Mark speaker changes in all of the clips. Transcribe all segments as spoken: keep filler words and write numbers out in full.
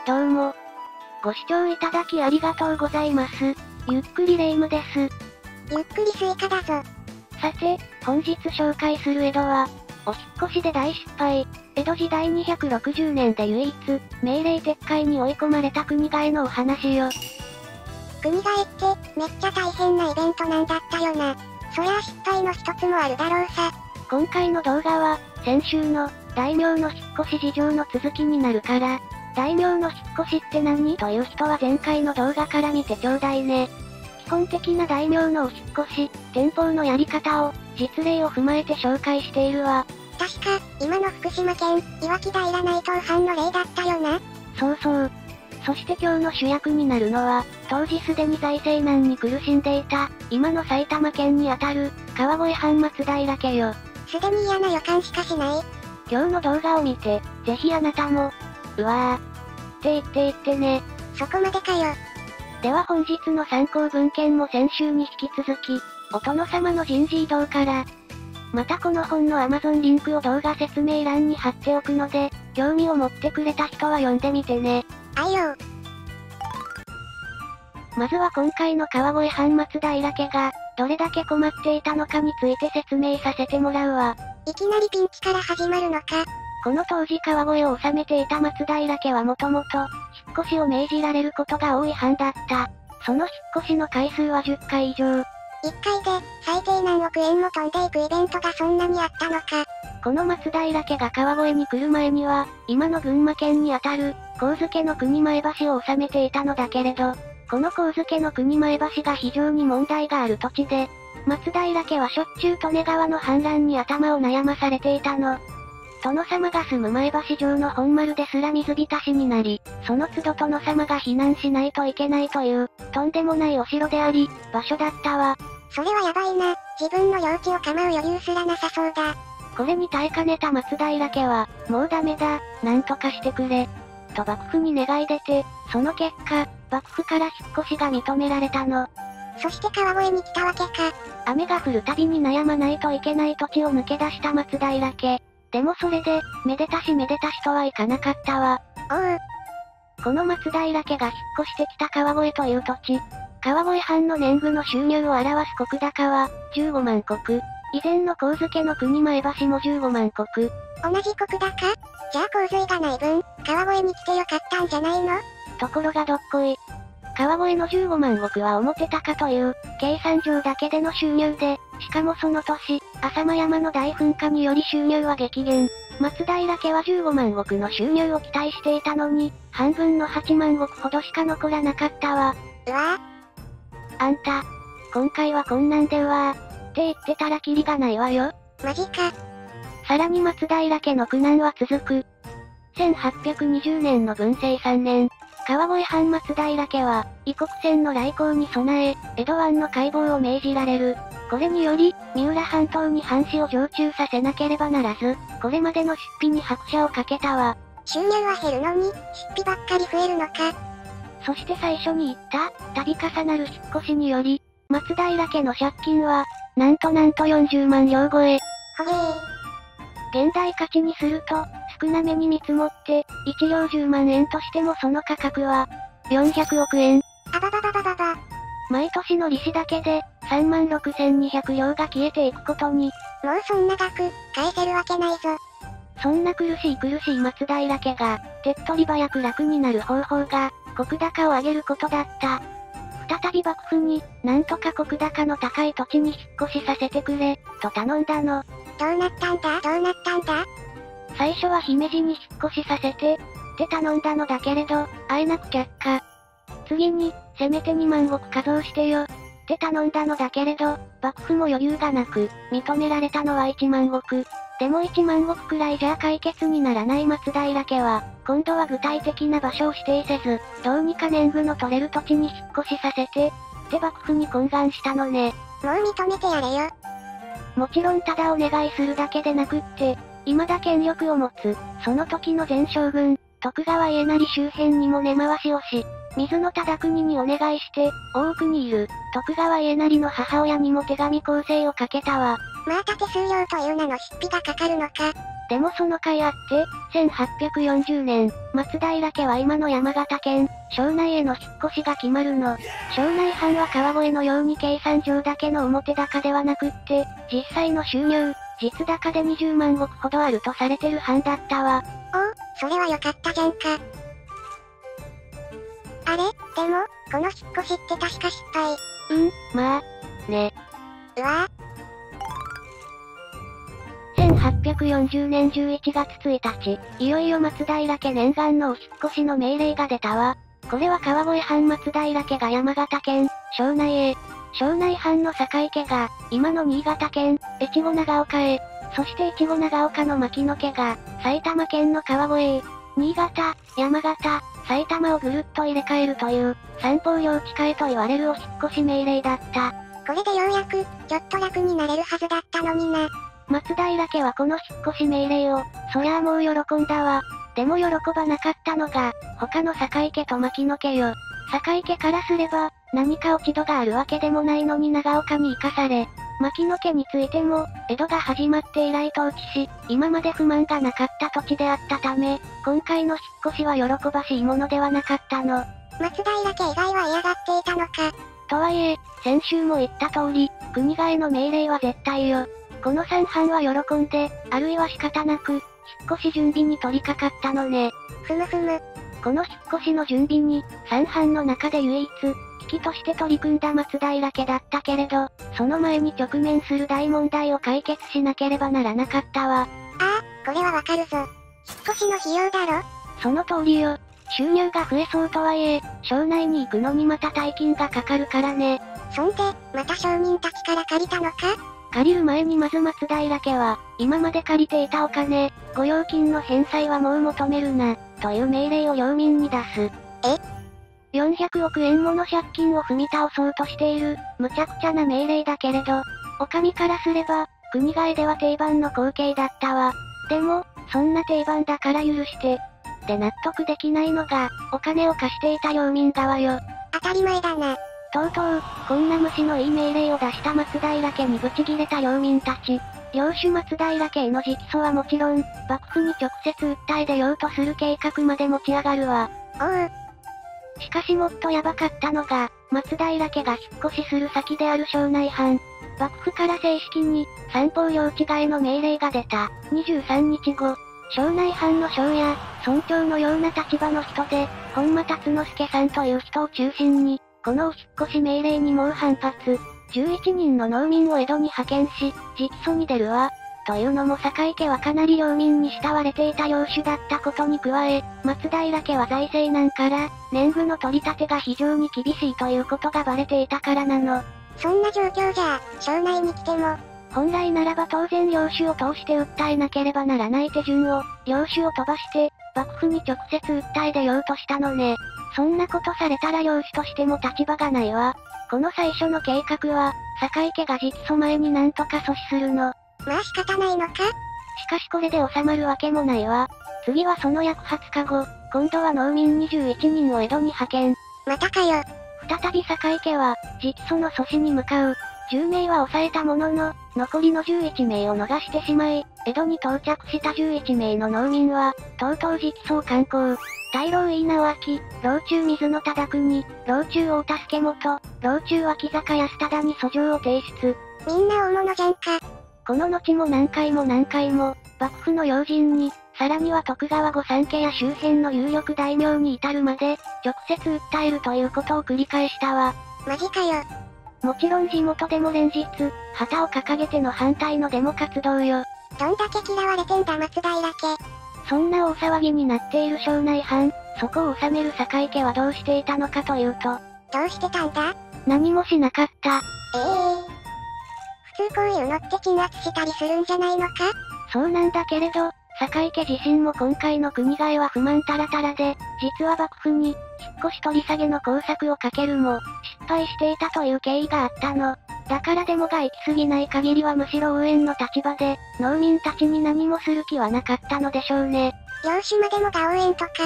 Speaker 1: どうも。ご視聴いただきありがとうございます。ゆっくりレ夢ムです。
Speaker 2: ゆっくりスイカだぞ。
Speaker 1: さて、本日紹介する江戸は、お引っ越しで大失敗。江戸時代にひゃくろくじゅうねんで唯一、命令撤回に追い込まれた国替えのお話よ。
Speaker 2: 国替えって、めっちゃ大変なイベントなんだったよな。そりゃ失敗の一つもあるだろうさ。
Speaker 1: 今回の動画は、先週の、大名の引っ越し事情の続きになるから、大名の引っ越しって何という人は前回の動画から見てちょうだいね。基本的な大名のお引っ越し、天保のやり方を、実例を踏まえて紹介しているわ。
Speaker 2: 確か、今の福島県、岩木平内藤藩の例だったよな。
Speaker 1: そうそう。そして今日の主役になるのは、当時すでに財政難に苦しんでいた、今の埼玉県にあたる、川越藩松平家よ。
Speaker 2: すでに嫌な予感しかしない。
Speaker 1: 今日の動画を見て、ぜひあなたも、うわー。って言って言ってね。
Speaker 2: そこまでかよ。
Speaker 1: では本日の参考文献も先週に引き続き、お殿様の人事異動から。またこの本の Amazon リンクを動画説明欄に貼っておくので、興味を持ってくれた人は読んでみてね。
Speaker 2: あいよ。
Speaker 1: まずは今回の川越藩松平家が、どれだけ困っていたのかについて説明させてもらうわ。
Speaker 2: いきなりピンチから始まるのか。
Speaker 1: この当時川越を治めていた松平家はもともと、引っ越しを命じられることが多い藩だった。その引っ越しの回数はじゅっかい以上。
Speaker 2: いっかいで、最低何億円も飛んでいくイベントがそんなにあったのか。
Speaker 1: この松平家が川越に来る前には、今の群馬県にあたる、上野の国前橋を治めていたのだけれど、この上野の国前橋が非常に問題がある土地で、松平家はしょっちゅう利根川の氾濫に頭を悩まされていたの。殿様が住む前橋城の本丸ですら水浸しになり、その都度殿様が避難しないといけないという、とんでもないお城であり、場所だったわ。
Speaker 2: それはやばいな、自分の領地を構う余裕すらなさそうだ。
Speaker 1: これに耐えかねた松平家は、もうダメだ、なんとかしてくれ。と幕府に願い出て、その結果、幕府から引っ越しが認められたの。
Speaker 2: そして川越に来たわけか。
Speaker 1: 雨が降るたびに悩まないといけない土地を抜け出した松平家。でもそれで、めでたしめでたしとはいかなかったわ。
Speaker 2: おう。
Speaker 1: この松平家が引っ越してきた川越という土地。川越藩の年貢の収入を表す石高は、じゅうごまんこく。以前の上野の国前橋もじゅうごまんこく。
Speaker 2: 同じ石高？じゃあ洪水がない分、川越に来てよかったんじゃないの？
Speaker 1: ところがどっこい。川越のじゅうごまん石は表高という、計算上だけでの収入で、しかもその年、浅間山の大噴火により収入は激減。松平家はじゅうごまん石の収入を期待していたのに、半分のはちまん石ほどしか残らなかったわ。
Speaker 2: うわぁ。
Speaker 1: あんた、今回はこんなんでうわー、って言ってたらキリがないわよ。
Speaker 2: マジか。
Speaker 1: さらに松平家の苦難は続く。せんはっぴゃくにじゅうねんの文政さんねん、川越藩松平家は、異国船の来航に備え、江戸湾の海防を命じられる。これにより、三浦半島に藩士を常駐させなければならず、これまでの出費に拍車をかけたわ。
Speaker 2: 収入は減るのに、出費ばっかり増えるのか。
Speaker 1: そして最初に言った、度重なる引っ越しにより、松平家の借金は、なんとなんとよんじゅうまんりょう超え。
Speaker 2: ほげー。
Speaker 1: 現代価値にすると、少なめに見積もって、いちりょうじゅうまんえんとしてもその価格は、よんひゃくおくえん。
Speaker 2: あばばばばばば。
Speaker 1: 毎年の利子だけで、さんまんろくせんにひゃくりょうが消えていくことに。
Speaker 2: もうそんな額、返せるわけないぞ。
Speaker 1: そんな苦しい苦しい松平家が、手っ取り早く楽になる方法が、石高を上げることだった。再び幕府に、なんとか石高の高い土地に引っ越しさせてくれ、と頼んだの。
Speaker 2: どうなったんだどうなったんだ
Speaker 1: 最初は姫路に引っ越しさせて、って頼んだのだけれど、あえなく却下。次に、せめてにまん石加増してよ、って頼んだのだけれど、幕府も余裕がなく、認められたのはいちまん石。でもいちまん石くらいじゃ解決にならない松平家は、今度は具体的な場所を指定せず、どうにか年貢の取れる土地に引っ越しさせて、って幕府に懇願したのね。
Speaker 2: もう認めてやれよ。
Speaker 1: もちろんただお願いするだけでなくって、未だ権力を持つ、その時の前将軍、徳川家斉周辺にも根回しをし、水野忠国にお願いして、大奥にいる、徳川家斉の母親にも手紙構成をかけたわ。
Speaker 2: まあた手数料という名の出費がかかるのか。
Speaker 1: でもその甲斐あって、せんはっぴゃくよんじゅうねん、松平家は今の山形県、庄内への引っ越しが決まるの。庄内藩は川越のように計算上だけの表高ではなくって、実際の収入、実高でにじゅうまん石ほどあるとされてる藩だったわ。
Speaker 2: おお、それは良かったじゃんか。あれ、でも、この引っ越しって確か失敗。
Speaker 1: うん、まあ、ね。
Speaker 2: うわぁ。
Speaker 1: せんはっぴゃくよんじゅうねんじゅういちがつついたち、いよいよ松平家念願のお引っ越しの命令が出たわ。これは川越藩松平家が山形県、庄内へ、庄内藩の堺家が、今の新潟県、越後長岡へ、そして越後長岡の牧野家が、埼玉県の川越へ、新潟、山形、埼玉をぐるっと入れ替えるという、三方領地化へと言われるお引っ越し命令だった。
Speaker 2: これでようやく、ちょっと楽になれるはずだったのにな。
Speaker 1: 松平家はこの引っ越し命令を、そりゃあもう喜んだわ。でも喜ばなかったのが、他の堺家と牧野家よ。堺家からすれば、何か落ち度があるわけでもないのに長岡に生かされ、牧野家についても、江戸が始まって以来統治し、今まで不満がなかった土地であったため、今回の引っ越しは喜ばしいものではなかったの。
Speaker 2: 松平家以外は嫌がっていたのか。
Speaker 1: とはいえ、先週も言った通り、国替えの命令は絶対よ。この三藩は喜んで、あるいは仕方なく、引っ越し準備に取り掛かったのね。
Speaker 2: ふむふむ。
Speaker 1: この引っ越しの準備に、三藩の中で唯一、危機として取り組んだ松平家だったけれど、その前に直面する大問題を解決しなければならなかったわ。
Speaker 2: ああ、これはわかるぞ。引っ越しの費用だろ？
Speaker 1: その通りよ。収入が増えそうとはいえ、庄内に行くのにまた大金がかかるからね。
Speaker 2: そんで、また商人たちから借りたのか？
Speaker 1: 借りる前にまず松平家は、今まで借りていたお金、御用金の返済はもう求めるな、という命令を領民に出す。
Speaker 2: え？
Speaker 1: よんひゃくおくえんもの借金を踏み倒そうとしている、無茶苦茶な命令だけれど、お上からすれば、国替えでは定番の光景だったわ。でも、そんな定番だから許して、で納得できないのが、お金を貸していた領民側よ。
Speaker 2: 当たり前だな。
Speaker 1: とうとう、こんな虫のいい命令を出した松平家にブチギレた領民たち。領主松平家への直訴はもちろん、幕府に直接訴え出ようとする計画まで持ち上がるわ。
Speaker 2: おう。
Speaker 1: しかしもっとヤバかったのが、松平家が引っ越しする先である庄内藩。幕府から正式に、三方領地替えの命令が出た、にじゅうさんにちご。庄内藩の庄や、村長のような立場の人で、本間達之助さんという人を中心に、このお引っ越し命令に猛反発。じゅういちにんの農民を江戸に派遣し、直訴に出るわ。というのも堺家はかなり領民に慕われていた領主だったことに加え、松平家は財政難から、年貢の取り立てが非常に厳しいということがバレていたからなの。
Speaker 2: そんな状況じゃ、庄内に来ても、
Speaker 1: 本来ならば当然領主を通して訴えなければならない手順を、領主を飛ばして、幕府に直接訴え出ようとしたのね。そんなことされたら領主としても立場がないわ。この最初の計画は、堺家が直訴前になんとか阻止するの。
Speaker 2: まあ仕方ないのか？
Speaker 1: しかしこれで収まるわけもないわ。次はその約はつかご、今度は農民にじゅういちにんを江戸に派遣。
Speaker 2: またかよ。
Speaker 1: 再び堺家は、直訴の阻止に向かう。じゅうめいは抑えたものの、残りのじゅういちめいを逃してしまい、江戸に到着したじゅういちめいの農民は、とうとう直訴を敢行。大老井伊直明、老中水野忠国、老中大田助本、老中脇坂安忠に訴状を提出。
Speaker 2: みんな大物じゃんか。
Speaker 1: この後も何回も何回も、幕府の要人に、さらには徳川御三家や周辺の有力大名に至るまで、直接訴えるということを繰り返したわ。
Speaker 2: マジかよ。
Speaker 1: もちろん地元でも連日、旗を掲げての反対のデモ活動よ。
Speaker 2: どんだけ嫌われてんだ松平家。
Speaker 1: そんな大騒ぎになっている庄内藩、そこを治める堺家はどうしていたのかというと、
Speaker 2: どうしてたんだ？
Speaker 1: 何もしなかった。
Speaker 2: ええー。普通こういうのって鎮圧したりするんじゃないのか？
Speaker 1: そうなんだけれど、堺家自身も今回の国替えは不満たらたらで、実は幕府に、引っ越し取り下げの工作をかけるも、失敗していたという経緯があったの。だからデモが行き過ぎない限りはむしろ応援の立場で、農民たちに何もする気はなかったのでしょうね。
Speaker 2: 領主までもが応援とか。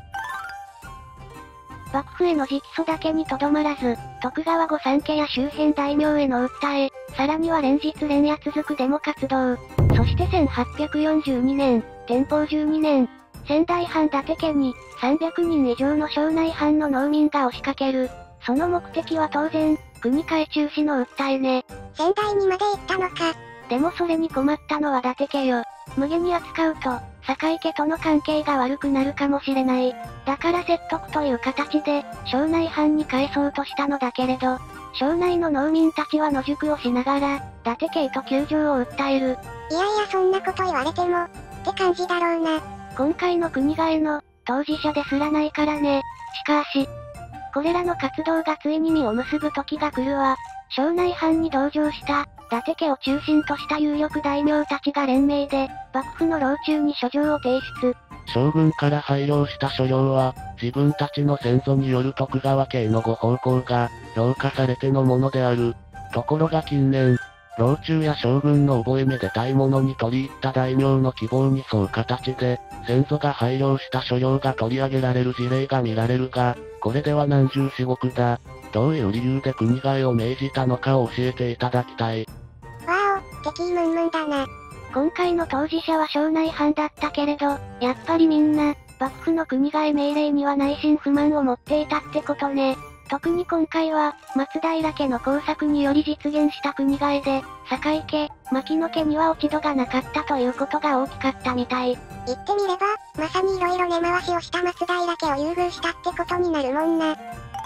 Speaker 1: 幕府への直訴だけにとどまらず、徳川御三家や周辺大名への訴え、さらには連日連夜続くデモ活動。 そしてせんはっぴゃくよんじゅうにねん、天保じゅうにねん、仙台藩伊達家に、さんびゃくにん以上の庄内藩の農民が押しかける。その目的は当然、国替え中止の訴えね。
Speaker 2: 仙台にまで行ったのか。
Speaker 1: でもそれに困ったのは伊達家よ。無下に扱うと、堺家との関係が悪くなるかもしれない。だから説得という形で、庄内藩に返そうとしたのだけれど、庄内の農民たちは野宿をしながら、伊達家へと窮状を訴える。
Speaker 2: いやいやそんなこと言われても、って感じだろうな。
Speaker 1: 今回の国替えの、当事者ですらないからね。しかし、これらの活動がついに実を結ぶ時が来るわ。庄内藩に同情した、伊達家を中心とした有力大名たちが連名で、幕府の老中に書状を提出。
Speaker 3: 将軍から拝領した書状は、自分たちの先祖による徳川家へのご奉公が、評価されてのものである。ところが近年、老中や将軍の覚え目で大物に取り入った大名の希望に沿う形で、先祖が拝領した書状が取り上げられる事例が見られるが、これでは何十四国だ。どういう理由で国替えを命じたのかを教えていただきたい。
Speaker 2: わお、敵意ムンムンだな。
Speaker 1: 今回の当事者は庄内藩だったけれど、やっぱりみんな、幕府の国替え命令には内心不満を持っていたってことね。特に今回は、松平家の工作により実現した国替えで、堺家、牧野家には落ち度がなかったということが大きかったみたい。
Speaker 2: 言ってみれば、まさに色々根回しをした松平家を優遇したってことになるもんな。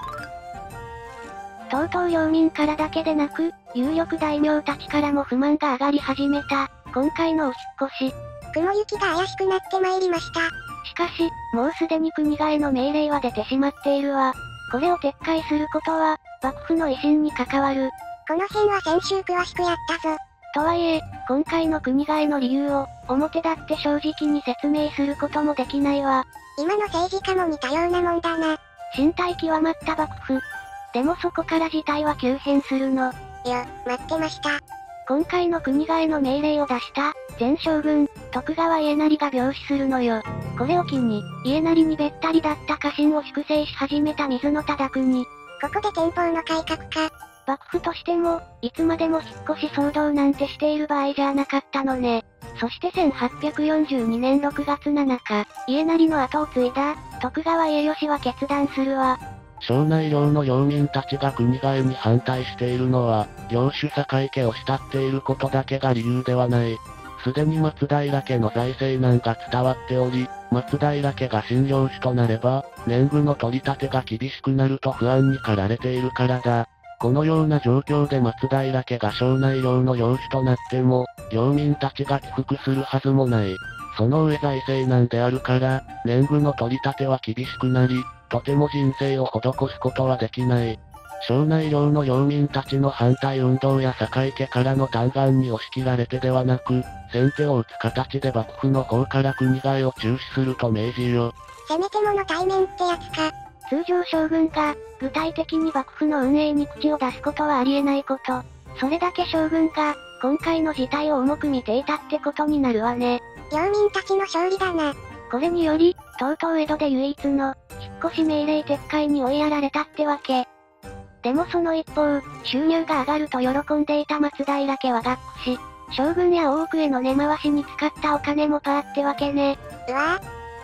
Speaker 1: とうとう領民からだけでなく、有力大名たちからも不満が上がり始めた、今回のお引っ越し。
Speaker 2: 雲行きが怪しくなってまいりました。
Speaker 1: しかし、もうすでに国替えの命令は出てしまっているわ。これを撤回することは、幕府の威信に関わる。
Speaker 2: この辺は先週詳しくやったぞ。
Speaker 1: とはいえ、今回の国替えの理由を、表立って正直に説明することもできないわ。
Speaker 2: 今の政治家も似たようなもんだな。
Speaker 1: 身体極まった幕府。でもそこから事態は急変するの。
Speaker 2: いや、待ってました。
Speaker 1: 今回の国替えの命令を出した、前将軍、徳川家斉が病死するのよ。これを機に、家斉にべったりだった家臣を粛清し始めた水野忠国。
Speaker 2: ここで憲法の改革か。
Speaker 1: 幕府としても、いつまでも引っ越し騒動なんてしている場合じゃなかったのね。そしてせんはっぴゃくよんじゅうにねんろくがつなのか、家斉の後を継いだ、徳川家吉は決断するわ。
Speaker 3: 庄内領の領民たちが国替えに反対しているのは、領主堺家を慕っていることだけが理由ではない。すでに松平家の財政難が伝わっており、松平家が新領主となれば、年貢の取り立てが厳しくなると不安に駆られているからだ。このような状況で松平家が庄内領の領主となっても、領民たちが起伏するはずもない。その上財政難であるから、年貢の取り立ては厳しくなり、とても人生を施すことはできない。庄内領の領民たちの反対運動や堺家からの嘆願に押し切られてではなく、先手を打つ形で幕府の方から国替えを中止すると命じよ。
Speaker 2: せめてもの対面ってやつか。
Speaker 1: 通常将軍が、具体的に幕府の運営に口を出すことはありえないこと。それだけ将軍が、今回の事態を重く見ていたってことになるわね。
Speaker 2: 領民たちの勝利だな。
Speaker 1: これにより、とうとう江戸で唯一の、引っ越し命令撤回に追いやられたってわけ。でもその一方、収入が上がると喜んでいた松平家は学区し、将軍や大奥への根回しに使ったお金もパーってわけね。
Speaker 2: うわぁ。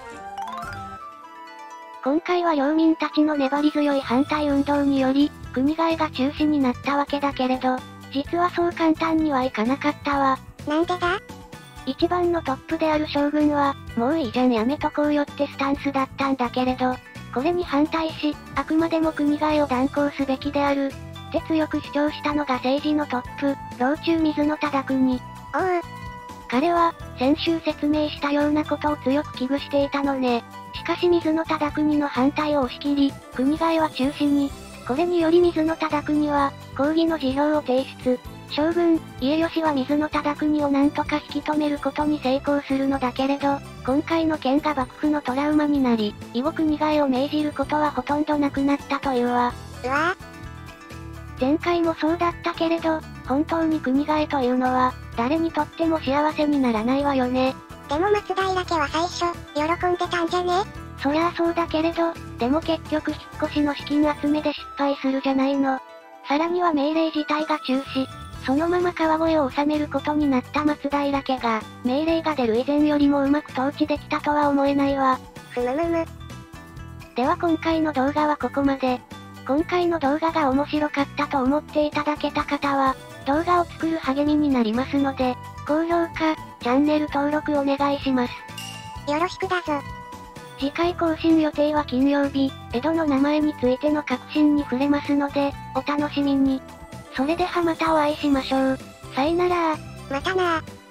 Speaker 1: 今回は領民たちの粘り強い反対運動により、国替えが中止になったわけだけれど、実はそう簡単にはいかなかったわ。
Speaker 2: なんでだ？
Speaker 1: 一番のトップである将軍は、もういいじゃんやめとこうよってスタンスだったんだけれど、これに反対し、あくまでも国替えを断行すべきである、って強く主張したのが政治のトップ、老中水野忠国。
Speaker 2: おう。
Speaker 1: 彼は、先週説明したようなことを強く危惧していたのね。しかし水野忠国の反対を押し切り、国替えは中止に。これにより水野忠国は、抗議の辞表を提出。将軍、家吉は水野忠国をなんとか引き止めることに成功するのだけれど、今回の件が幕府のトラウマになり、以後国替えを命じることはほとんどなくなったというわ。
Speaker 2: うわ
Speaker 1: ぁ。前回もそうだったけれど、本当に国替えというのは、誰にとっても幸せにならないわよね。
Speaker 2: でも松平家は最初、喜んでたんじゃね？
Speaker 1: そりゃあそうだけれど、でも結局引っ越しの資金集めで失敗するじゃないの。さらには命令自体が中止。 そのまま川越を治めることになった松平家が、命令が出る以前よりもうまく統治できたとは思えないわ。
Speaker 2: ふむむむ。
Speaker 1: では今回の動画はここまで。今回の動画が面白かったと思っていただけた方は、動画を作る励みになりますので、高評価、チャンネル登録お願いします。
Speaker 2: よろしくだぞ。
Speaker 1: 次回更新予定は金曜日、江戸の名前についての革新に触れますので、お楽しみに。それではまたお会いしましょう。さよなら。
Speaker 2: またなー。